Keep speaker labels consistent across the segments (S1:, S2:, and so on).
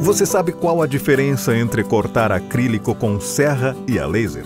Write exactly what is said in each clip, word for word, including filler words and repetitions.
S1: Você sabe qual a diferença entre cortar acrílico com serra e a laser?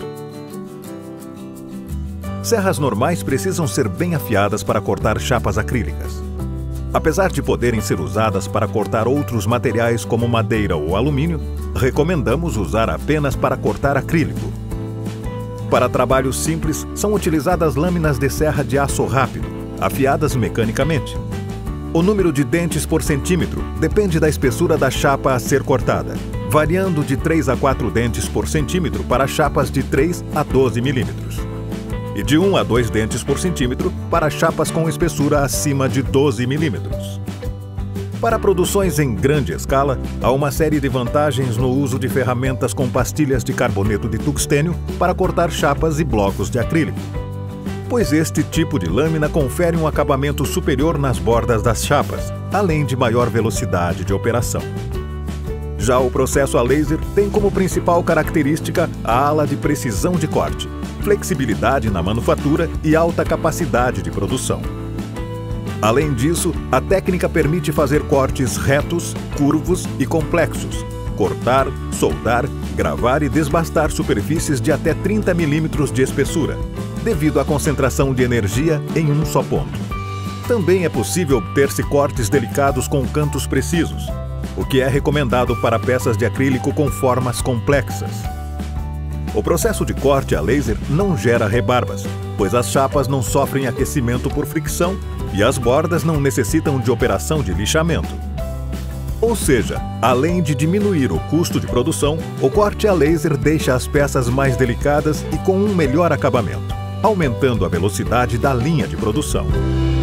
S1: Serras normais precisam ser bem afiadas para cortar chapas acrílicas. Apesar de poderem ser usadas para cortar outros materiais como madeira ou alumínio, recomendamos usar apenas para cortar acrílico. Para trabalhos simples, são utilizadas lâminas de serra de aço rápido, afiadas mecanicamente. O número de dentes por centímetro depende da espessura da chapa a ser cortada, variando de três a quatro dentes por centímetro para chapas de três a doze milímetros. E de um a dois dentes por centímetro para chapas com espessura acima de doze milímetros. Para produções em grande escala, há uma série de vantagens no uso de ferramentas com pastilhas de carboneto de tungstênio para cortar chapas e blocos de acrílico, pois este tipo de lâmina confere um acabamento superior nas bordas das chapas, além de maior velocidade de operação. Já o processo a laser tem como principal característica a ala de precisão de corte, flexibilidade na manufatura e alta capacidade de produção. Além disso, a técnica permite fazer cortes retos, curvos e complexos, cortar, soldar, gravar e desbastar superfícies de até trinta milímetros de espessura, devido à concentração de energia em um só ponto. Também é possível obter-se cortes delicados com cantos precisos, o que é recomendado para peças de acrílico com formas complexas. O processo de corte a laser não gera rebarbas, pois as chapas não sofrem aquecimento por fricção e as bordas não necessitam de operação de lixamento. Ou seja, além de diminuir o custo de produção, o corte a laser deixa as peças mais delicadas e com um melhor acabamento, aumentando a velocidade da linha de produção.